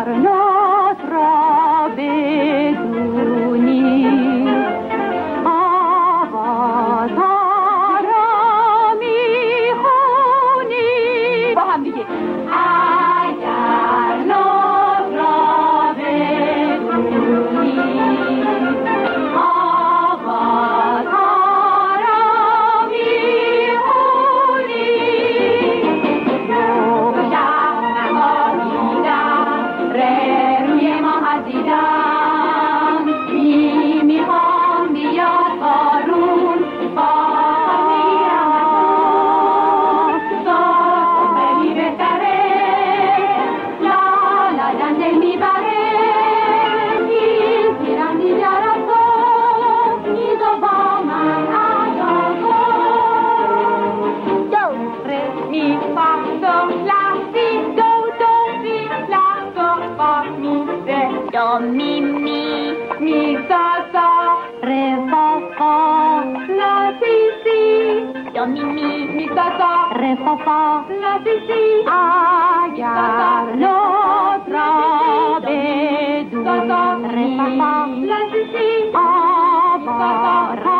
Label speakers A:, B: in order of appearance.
A: اگر نوت را بدونی آوازها را میخونی با هم دیگه اگر نوت را بدونی آوازها را میخونی روح شهر نهادیدن ره روی ما عزیدن میخوام بیاد بارون بارون خیلی بهتره لا لا دنده میبره این پیرم دیگر از تو ایزو با من ادا کن دو ره می فا دو لا سی دو دو سی لا دو فا می ره دو می می می سا سا ره فا فا لا سی سی دو می می می سا سا ره فا فا لا سی سی اگر نوت را بدونی ره فا فا لا سی سی آوا